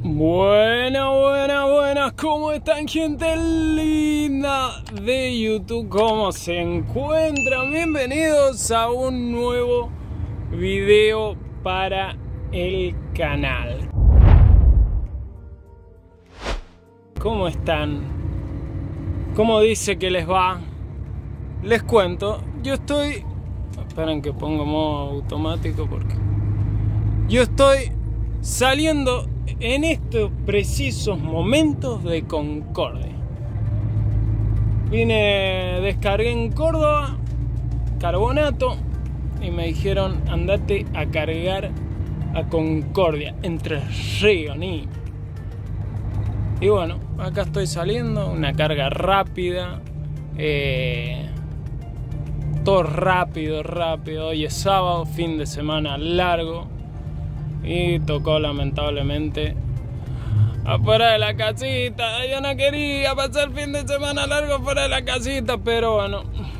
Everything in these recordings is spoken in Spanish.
Buenas, ¿cómo están, gente linda de YouTube? ¿Cómo se encuentran? Bienvenidos a un nuevo video para el canal. ¿Cómo están? ¿Cómo dice que les va? Les cuento, yo estoy... Esperen que pongo modo automático porque... Yo estoy saliendo en estos precisos momentos de Concordia. Descargué en Córdoba carbonato y me dijeron andate a cargar a Concordia, Entre Ríos, ni. Y bueno, acá estoy saliendo, una carga rápida, todo rápido. Hoy es sábado, fin de semana largo. Y tocó lamentablemente afuera de la casita. Yo no quería pasar fin de semana largo fuera de la casita, pero bueno,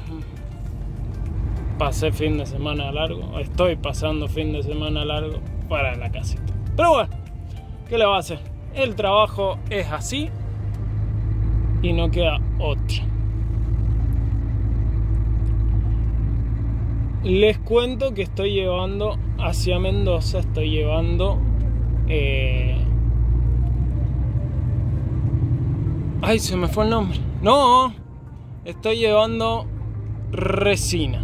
pasé fin de semana largo. Estoy pasando fin de semana largo fuera de la casita. Pero bueno, ¿qué le va a hacer? El trabajo es así y no queda otra. Les cuento que estoy llevando hacia Mendoza, Ay, se me fue el nombre. No, estoy llevando resina.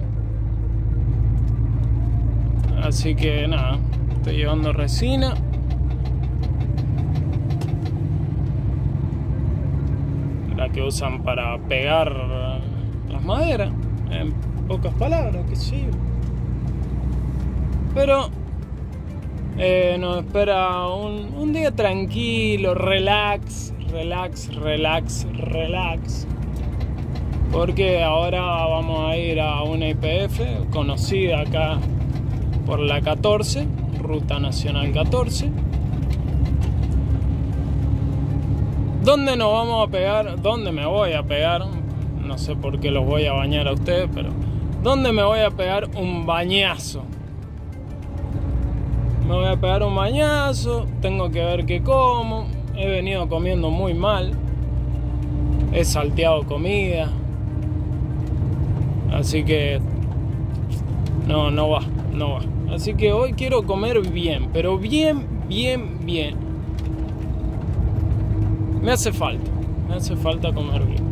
Así que nada, estoy llevando resina. La que usan para pegar las maderas. En pocas palabras, que sí. Pero nos espera un día tranquilo, relax. Porque ahora vamos a ir a una YPF conocida acá por la 14, Ruta Nacional 14. ¿Dónde nos vamos a pegar? ¿Dónde me voy a pegar? No sé por qué los voy a bañar a ustedes, pero ¿dónde me voy a pegar un bañazo? Me voy a pegar un bañazo, tengo que ver qué como. He venido comiendo muy mal. He salteado comida. Así que no va. Así que hoy quiero comer bien, pero bien. Me hace falta comer bien.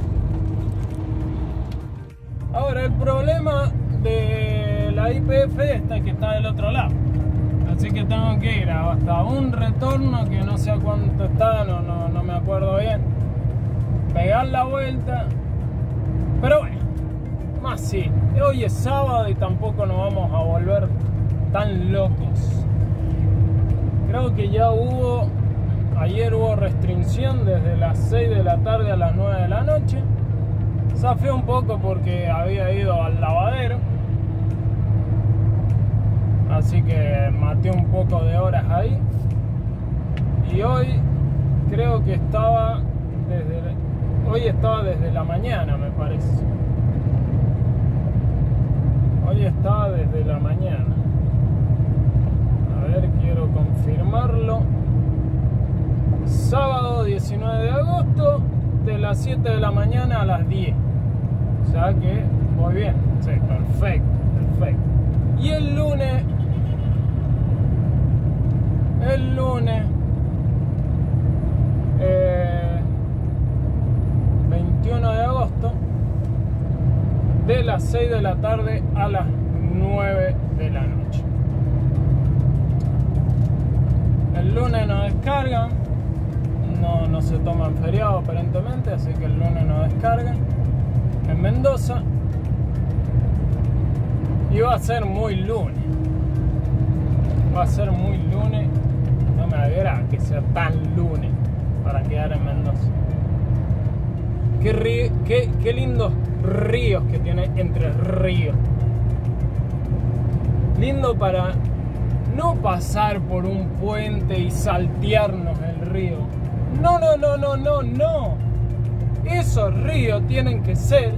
Ahora el problema de la YPF esta que está del otro lado. Así que tengo que ir hasta un retorno que no sé a cuánto está, no me acuerdo bien. Pegar la vuelta. Pero bueno, más sí. Hoy es sábado y tampoco nos vamos a volver tan locos. Creo que ya ayer hubo restricción desde las 6 de la tarde a las 9 de la noche. Zafé un poco porque había ido al lavadero. Así que maté un poco de horas ahí. Y hoy creo que estaba desde la mañana, me parece. Hoy estaba desde la mañana. A ver, quiero confirmarlo. Sábado 19 de agosto, de las 7 de la mañana a las 10. O sea que voy bien. Sí, perfecto. Y el lunes 21 de agosto, de las 6 de la tarde a las 9 de la noche. El lunes nos descargan, no se toman feriado aparentemente, así que el lunes nos descargan en Mendoza. Y va a ser muy lunes. No me agrada que sea tan lunes para quedar en Mendoza. Qué lindos ríos que tiene Entre Ríos. Lindo para no pasar por un puente y saltearnos el río. No. Esos ríos tienen que ser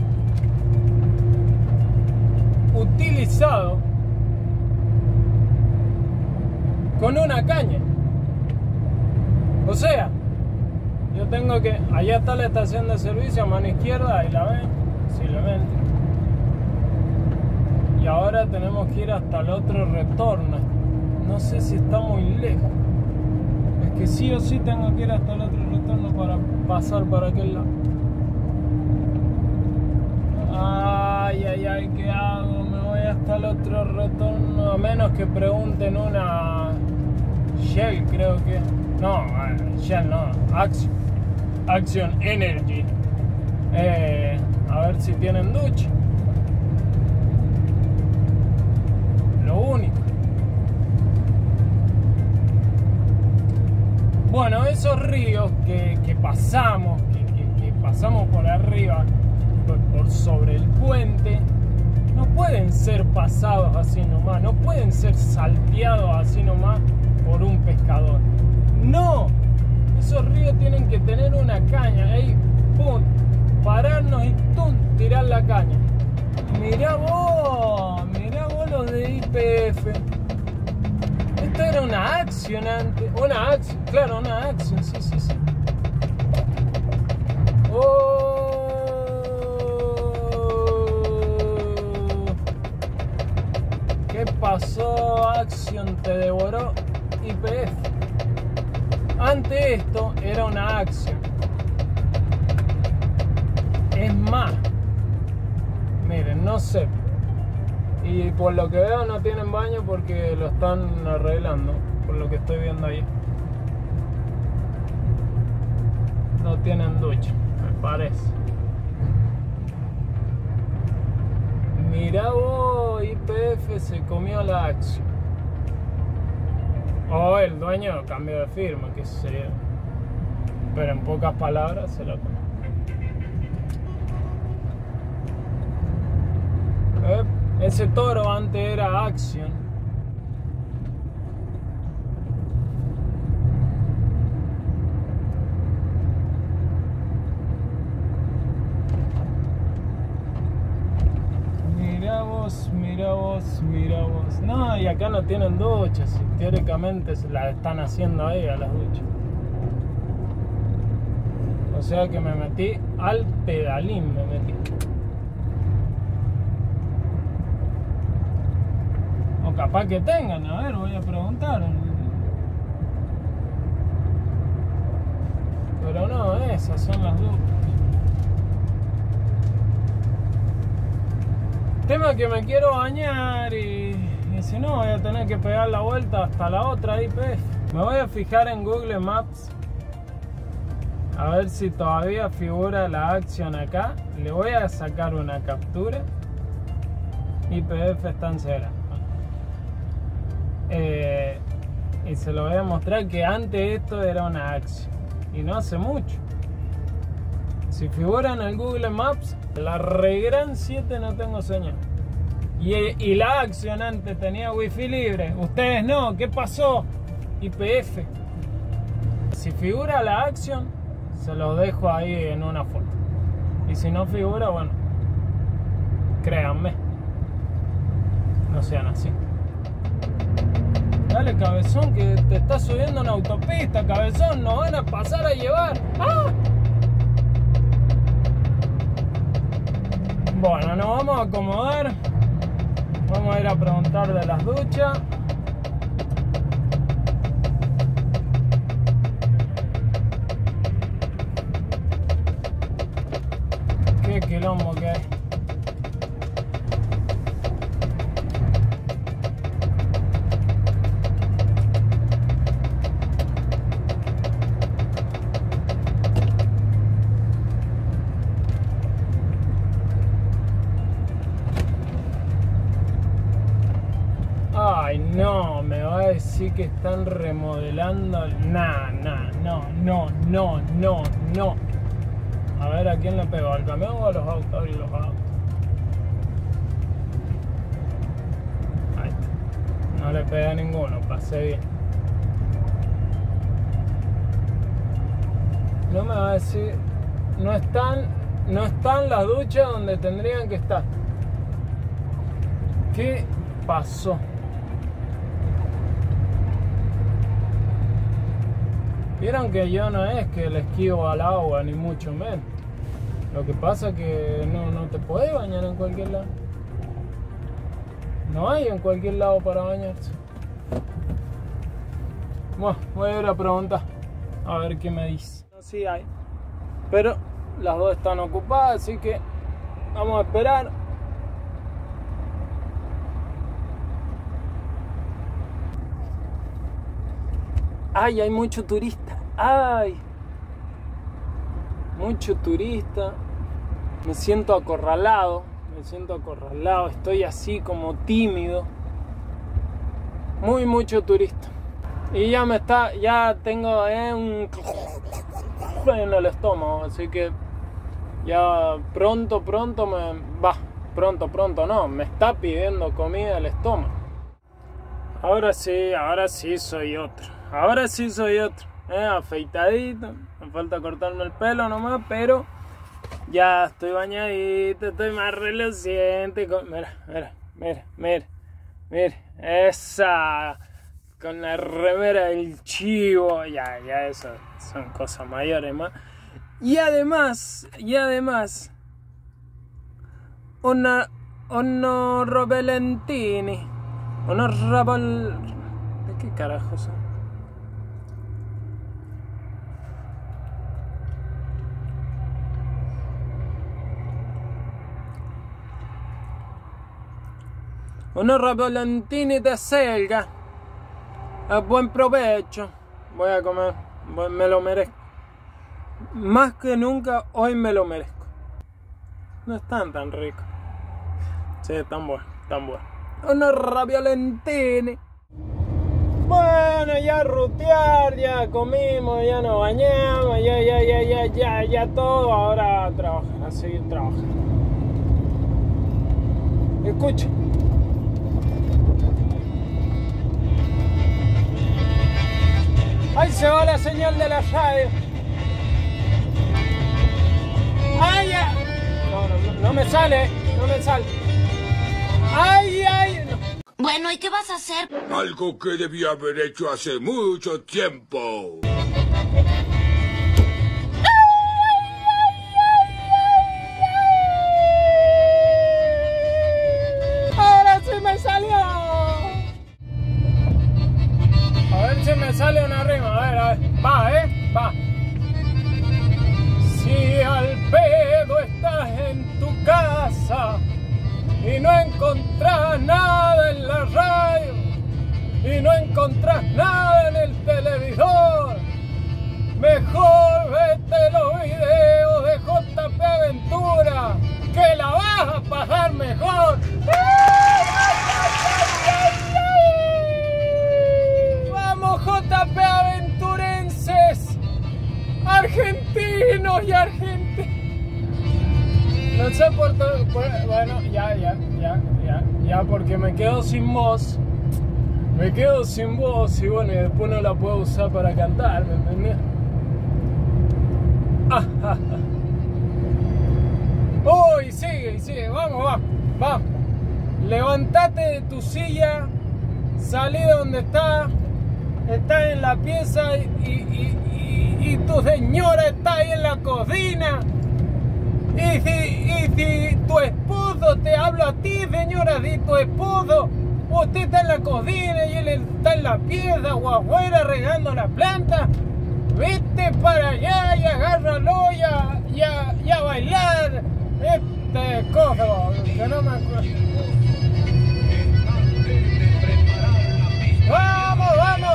utilizados con una caña. O sea, yo tengo que... Allá está la estación de servicio a mano izquierda, ahí la ven, posiblemente. Y ahora tenemos que ir hasta el otro retorno. No sé si está muy lejos. Es que sí o sí tengo que ir hasta el otro retorno para pasar para aquel lado. Ay, ay, ay, ¿qué hago? Me voy hasta el otro retorno. A menos que pregunten una Shell, creo que. No, Shell no, Action Energy. A ver si tienen ducha. Lo único. Bueno, esos ríos que pasamos, que pasamos por arriba, por sobre el puente, no pueden ser pasados así nomás, no pueden ser salteados así nomás por un pescador. No, esos ríos tienen que tener una caña, ahí, pum, pararnos y tum, tirar la caña. Mirá vos los de YPF. Esto era una Action antes, una Action, sí. Oh. ¿Qué pasó, Action? Te devoró YPF. Antes esto era una Action. Es más, miren, no sé. Y por lo que veo no tienen baño porque lo están arreglando, por lo que estoy viendo ahí. No tienen ducha, me parece. Mirá vos, YPF se comió la Action. O el dueño cambió de firma, qué sé yo. Pero en pocas palabras se la comió. Ese toro antes era Action. Mira vos. No, y acá no tienen duchas. Teóricamente se las están haciendo ahí a las duchas. O sea que me metí al pedalín, me metí. O capaz que tengan, a ver, voy a preguntar. Pero no, esas son las duchas. Tema que me quiero bañar y si no voy a tener que pegar la vuelta hasta la otra YPF. Me voy a fijar en Google Maps a ver si todavía figura la Action acá. Le voy a sacar una captura. YPF está en cera. Y se lo voy a mostrar que antes esto era una Action y no hace mucho. Si figura en el Google Maps, la Regran 7 no tengo señal. Y la Action antes tenía wifi libre. Ustedes no, ¿qué pasó? YPF. Si figura la Action, se lo dejo ahí en una foto. Y si no figura, bueno, créanme, no sean así. Dale, cabezón, que te estás subiendo a una autopista, cabezón, nos van a pasar a llevar. ¡Ah! Bueno, nos vamos a acomodar. Vamos a ir a preguntar de las duchas. Qué quilombo que hay. Ay, no, me va a decir que están remodelando. No. A ver, ¿a quién le pegó? ¿Al camión o a los autos? Abrí los autos. Ahí está. No le pegué a ninguno, pasé bien. No me va a decir. No están las duchas donde tendrían que estar. ¿Qué pasó? Vieron que yo no es que le esquivo al agua, ni mucho menos. Lo que pasa es que no te podés bañar en cualquier lado. No hay en cualquier lado para bañarse. Bueno, voy a ir a preguntar a ver qué me dice. Sí hay, pero las dos están ocupadas, así que vamos a esperar. Ay, hay mucho turista. Ay, mucho turista. Me siento acorralado. Estoy así como tímido. Mucho turista. Y ya tengo un en el estómago, así que ya pronto me está pidiendo comida el estómago. Ahora sí soy otro. Afeitadito, me falta cortarme el pelo nomás, pero ya estoy bañadito, estoy más reluciente. Mira, esa, con la remera del chivo, ya eso son cosas mayores más. Y además, unos Robelentini, ¿de qué carajo son? Unos Robelentini de selga. A buen provecho. Voy a comer. Me lo merezco. Más que nunca hoy me lo merezco. No están tan ricos. Sí, tan buenos. Unos Robelentini. Bueno, ya rutear, ya comimos, ya nos bañamos, ya todo. Ahora a trabajar, a seguir trabajando. Escucha. Ahí se va la señal de la radio. ¡Ay, ya! No me sale. ¡Ay! No. Bueno, ¿y qué vas a hacer? Algo que debía haber hecho hace mucho tiempo. ¡Ahora sí me salió! A ver si me sale una rima, a ver. Va. Si al pedo estás en tu casa y no encontrás nada en la radio y no encontrás nada en el televisor, mejor vete los videos de JP Aventura, que la vas a pasar mejor. JP Aventurenses, argentinos y argentinos. No sé por todo. Bueno, ya, porque me quedo sin voz. Y bueno, y después no la puedo usar para cantar, ¿me entendés? Uy, sigue, vamos. Levantate de tu silla, salí de donde estás en la pieza y tu señora está ahí en la cocina. Y si tu esposo, te hablo a ti, señora, si tu esposo, usted está en la cocina y él está en la pieza o afuera regando la planta, vete para allá y agárralo y a bailar este cojo, que no me acuerdo. ¡Vamos!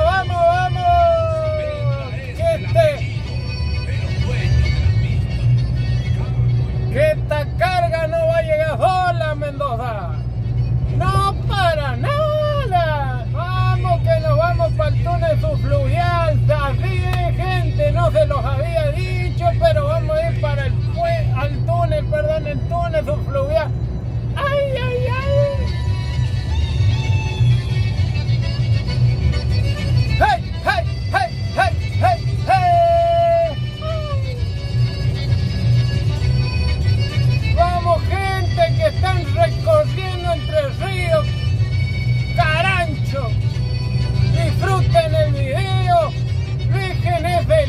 Que esta carga no va a llegar sola, Mendoza. No para nada. Vamos, que nos vamos para el túnel subfluvial. Así es, gente, no se los había dicho, pero vamos a ir para el túnel subfluvial. ¡Ay! Vamos, gente, que están recorriendo Entre Ríos, Carancho. Disfruten el video, dejen ese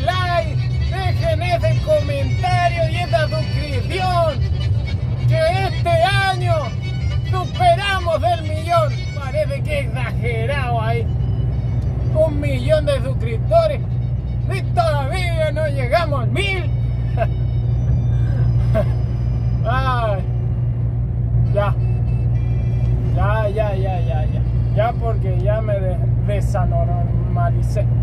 Este año superamos el 1.000.000. Parece que exagerado ahí. 1.000.000 de suscriptores. Y todavía no llegamos al 1.000. Ay. Ya. Ya porque ya me desanormalicé.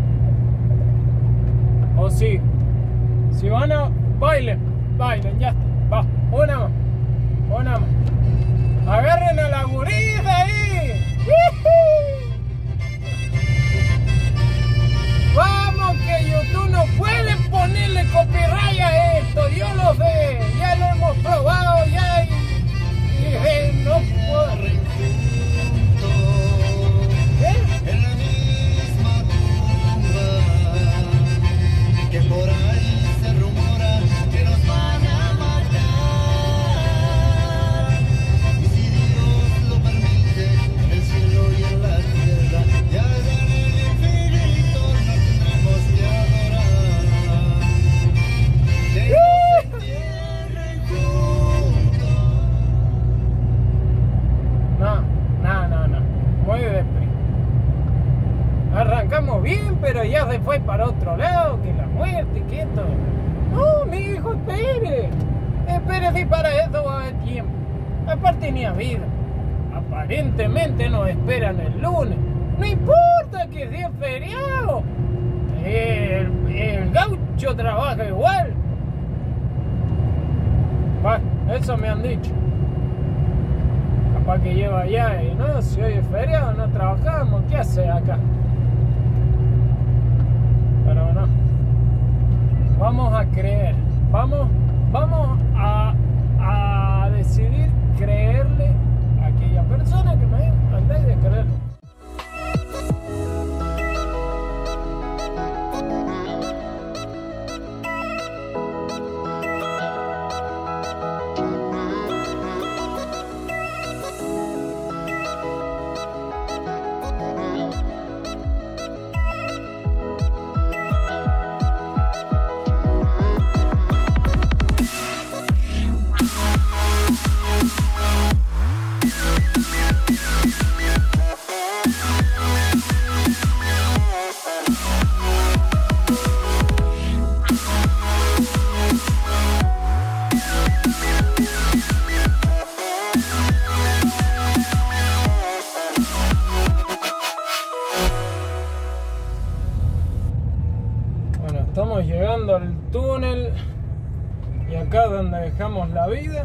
O sí. Si van a bailen, ya está. Va, una más. Agarren a la gurisa ahí. Vamos, que YouTube no puede ponerle copyright a esto. Yo lo sé, ya lo hemos probado ya y no puedo. ¿Qué? En la misma tumba, que por ahí se rumora que nos van a matar. Y si Dios lo permite, el cielo y en la tierra, ya en el infinito nos tendremos que adorar. Que nos entierren juntos. No. Muy deprisa. Arrancamos bien, pero ya se fue para otro lado, que la muerte, que esto. No, mi hijo, espere. Espere, si para eso va a haber tiempo. Aparte ni a vida. Aparentemente nos esperan el lunes. No importa que sea feriado. El gaucho trabaja igual. Bueno, eso me han dicho. Capaz que lleva allá y no, si hoy es feriado no trabajamos, ¿qué hace acá? Pero no. Vamos a creer. Vamos a decidir creerle a aquella persona que me andáis de creerlo. Estamos llegando al túnel y acá es donde dejamos la vida.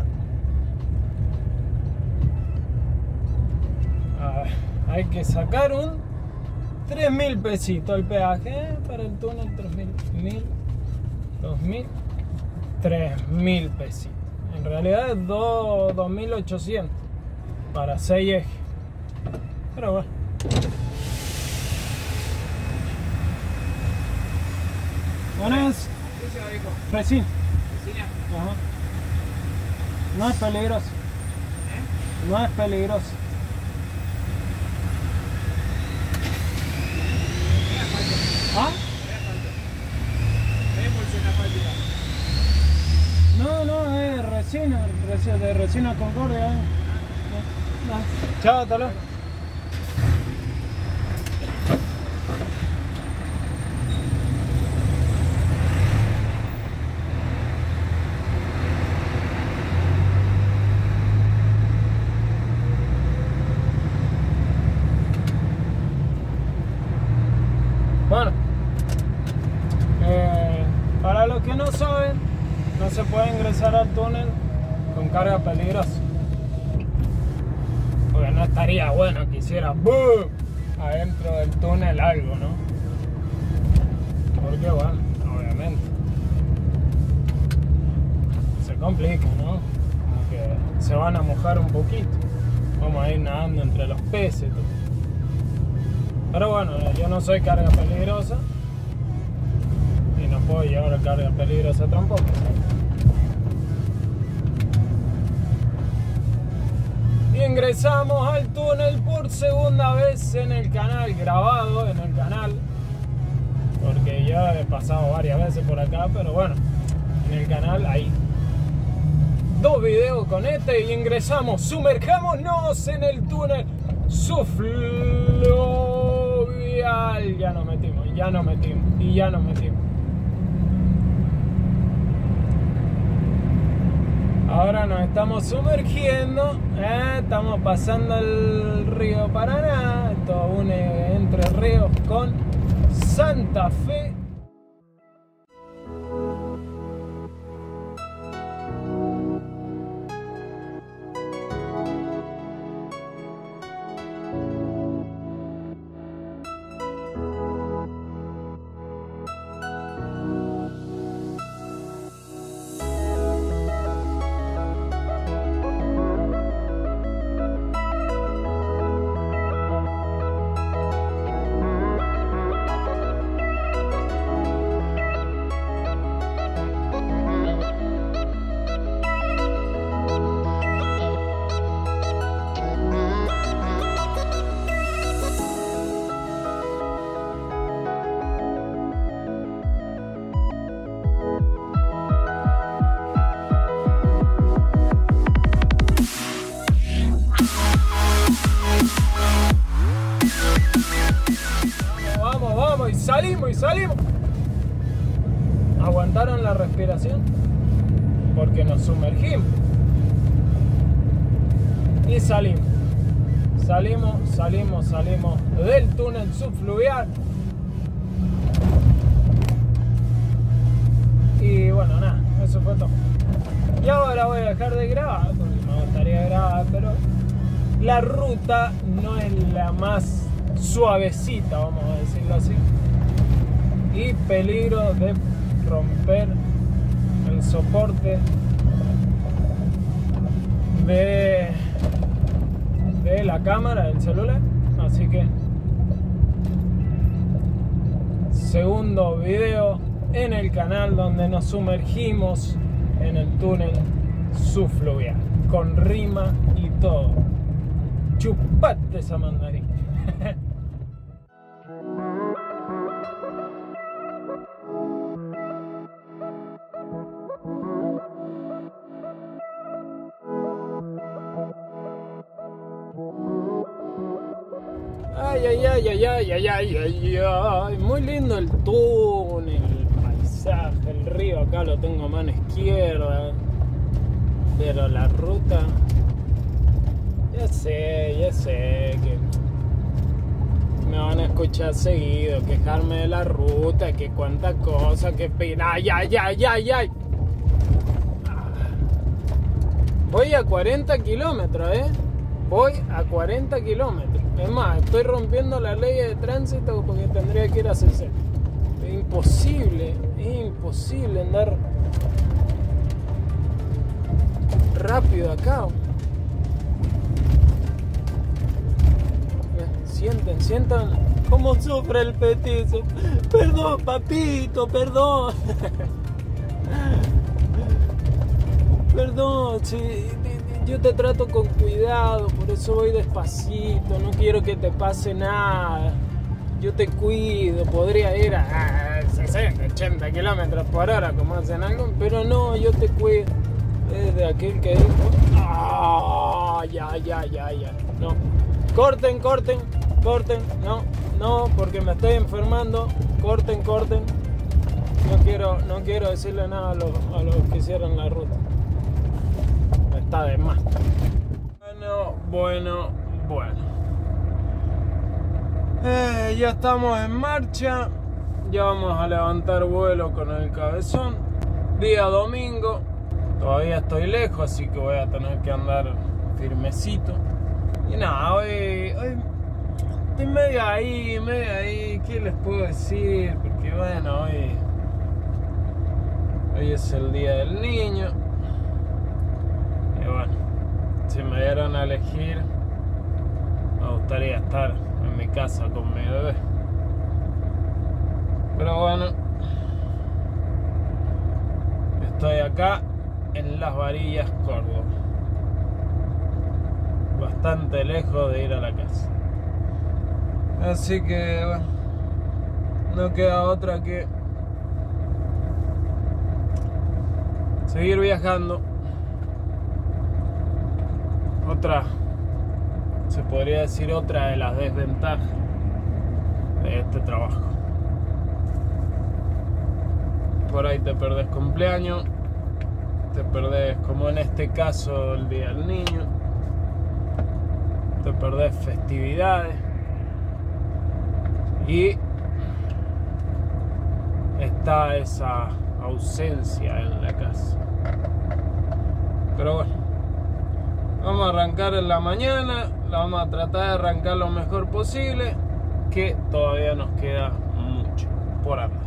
Hay que sacar un 3.000 pesitos el peaje para el túnel. 3.000, 2.000, 3.000 pesitos. En realidad es 2.800 para 6 ejes. Pero bueno. Buenas. ¿Qué se va, hijo? Resina. ¿Resina? Ajá. No es peligroso. No es peligroso. ¿Ah? No, es resina, de resina Concordia. Chao, hasta luego. Bueno, para los que no saben, no se puede ingresar al túnel con carga peligrosa. Porque no estaría bueno que hiciera ¡boom! Adentro del túnel algo, ¿no? Porque bueno, obviamente se complica, ¿no? Como que se van a mojar un poquito. Vamos a ir nadando entre los peces y todo. Pero bueno, yo no soy carga peligrosa y no puedo llevar carga peligrosa tampoco. Y ingresamos al túnel por segunda vez en el canal, grabado en el canal, porque ya he pasado varias veces por acá, pero bueno, en el canal ahí. 2 videos con este y ingresamos, sumerjámonos en el túnel subfluvial. Ya nos metimos. Ahora nos estamos sumergiendo, estamos pasando el río Paraná, esto une Entre Ríos con Santa Fe. Y salimos. ¿Aguantaron la respiración? Porque nos sumergimos. Y salimos del túnel subfluvial. Y bueno, nada, eso fue todo. Y ahora voy a dejar de grabar, porque me gustaría grabar, pero la ruta no es la más suavecita, vamos a decirlo así. Y peligro de romper el soporte de la cámara del celular. Así que segundo video en el canal donde nos sumergimos en el túnel subfluvial con rima y todo. Chupate esa mandarina. Ay, muy lindo el túnel, el paisaje, el río acá lo tengo a mano izquierda, pero la ruta, ya sé que me van a escuchar seguido, quejarme de la ruta, que cuánta cosa, que pena, ay. Voy a 40 kilómetros, voy a 40 kilómetros. Es más, estoy rompiendo la ley de tránsito porque tendría que ir a 60. Es imposible andar rápido acá. Sientan cómo sufre el petizo. Perdón, papito, perdón. Perdón, sí. Yo te trato con cuidado, por eso voy despacito, no quiero que te pase nada. Yo te cuido, podría ir a 60, 80 kilómetros por hora como hacen algunos, pero no, yo te cuido. Es de aquel que dijo, ya. No, corten, no, porque me estoy enfermando, corten. No quiero decirle nada a los que hicieron la ruta. Está de más. Bueno. Ya estamos en marcha. Ya vamos a levantar vuelo con el cabezón. Día domingo. Todavía estoy lejos, así que voy a tener que andar firmecito. Y nada, hoy estoy medio ahí. ¿Qué les puedo decir? Porque bueno, hoy es el día del niño. Y bueno, si me dieran a elegir, me gustaría estar en mi casa con mi bebé. Pero bueno, estoy acá en Las Varillas, Córdoba. Bastante lejos de ir a la casa. Así que bueno, no queda otra que seguir viajando. se podría decir otra de las desventajas de este trabajo. Por ahí te perdés cumpleaños, te perdés, como en este caso, el Día del Niño, te perdés festividades y está esa ausencia en la casa. Pero bueno, vamos a arrancar en la mañana, la vamos a tratar de arrancar lo mejor posible, que todavía nos queda mucho por andar.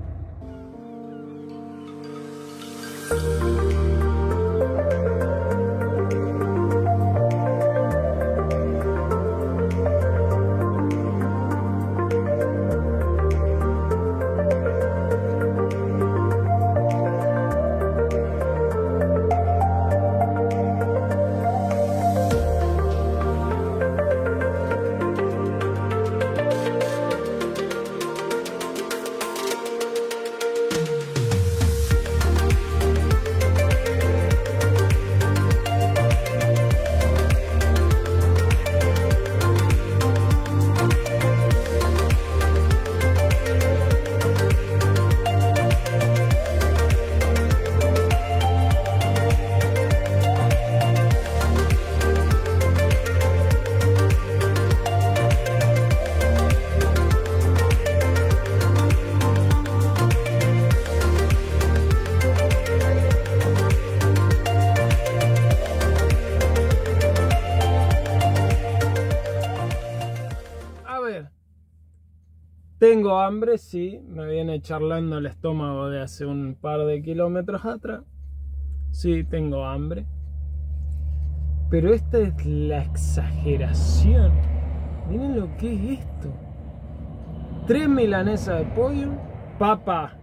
Tengo hambre, sí, me viene charlando el estómago de hace un par de kilómetros atrás. Sí, tengo hambre. Pero esta es la exageración. Miren lo que es esto. 3 milanesas de pollo, papa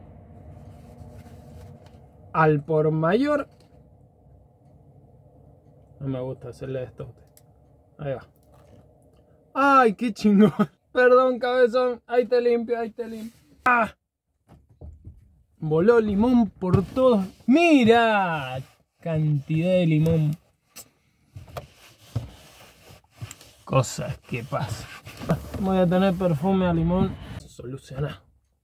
al por mayor. No me gusta hacerle esto a usted. Ahí va. ¡Ay, qué chingón! Perdón, cabezón. Ahí te limpio, ahí te limpio. ¡Ah! Voló limón por todos. ¡Mira! Cantidad de limón. Cosas que pasan. Voy a tener perfume a limón. Solucionado.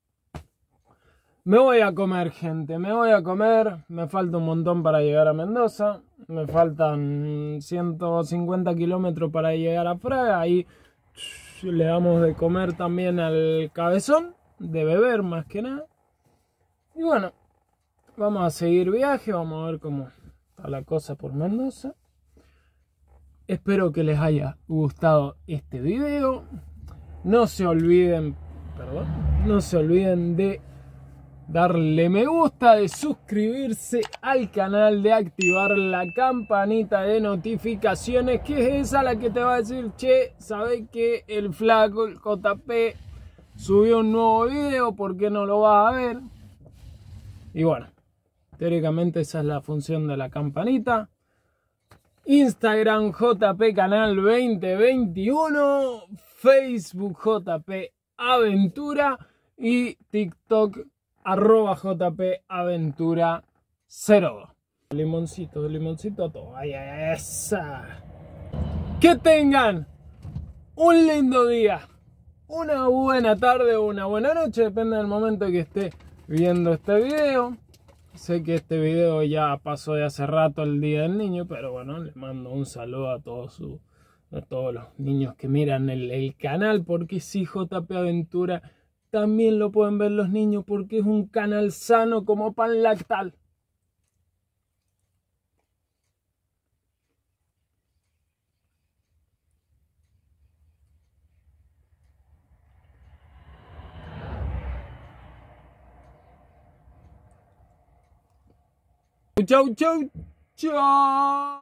Me voy a comer, gente. Me voy a comer. Me falta un montón para llegar a Mendoza. Me faltan 150 kilómetros para llegar a Fraga. Ahí le damos de comer también al cabezón. De beber más que nada. Y bueno, vamos a seguir viaje. Vamos a ver cómo está la cosa por Mendoza. Espero que les haya gustado este video. No se olviden, no se olviden de darle me gusta, de suscribirse al canal, de activar la campanita de notificaciones, que es esa la que te va a decir: che, ¿sabés que el flaco, el JP, subió un nuevo video? ¿Por qué no lo vas a ver? Y bueno, teóricamente esa es la función de la campanita. Instagram JP Canal 2021, Facebook JP Aventura y TikTok @JP Aventura 02. Limoncito, limoncito, todo. Ay, esa. Que tengan un lindo día, una buena tarde o una buena noche, depende del momento que esté viendo este video. Sé que este video ya pasó de hace rato el Día del Niño, pero bueno, les mando un saludo a todos los niños que miran el canal, porque sí, JP Aventura también lo pueden ver los niños, porque es un canal sano como pan lactal. Chau, chau, chau.